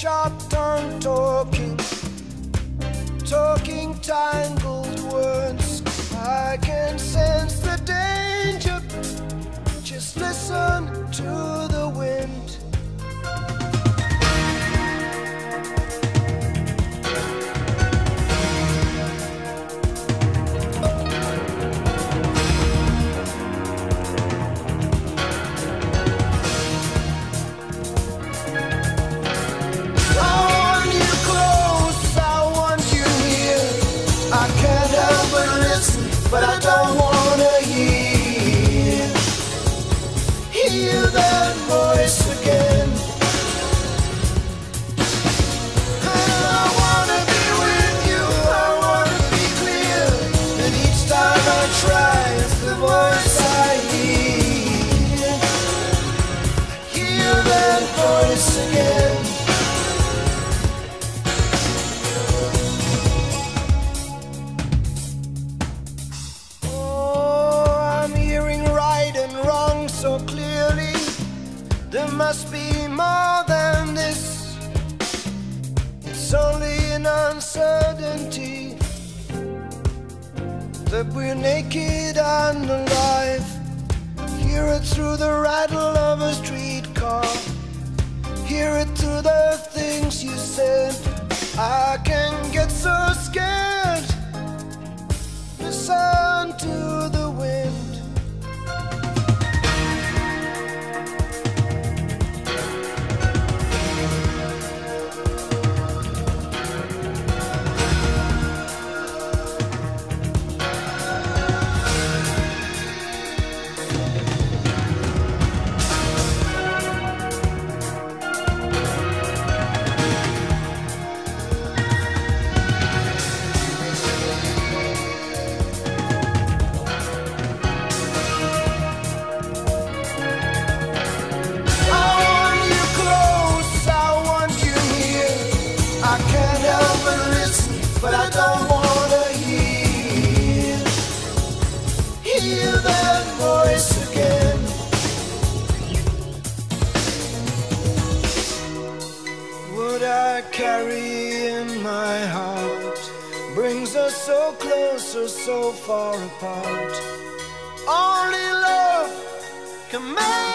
sharp tongue talking, talking tangled words. I can sense the danger. Just listen to the wind. But I don't wanna hear that voice again. And I wanna be with you, I wanna be clear. And each time I try, it's the voice I hear that voice again. So clearly, there must be more than this. It's only an uncertainty that we're naked and alive. Hear it through the rattle of a streetcar. Hear it through the things you said. I can get so scared. Listen to the wind. But I don't wanna hear that voice again. What I carry in my heart brings us so close or so far apart. Only love can make.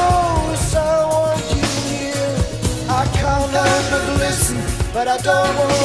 But I don't want